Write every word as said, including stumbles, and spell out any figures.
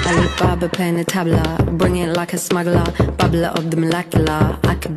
Alibaba playing the tabla, bring it like a smuggler, bubbler of the molecular. I could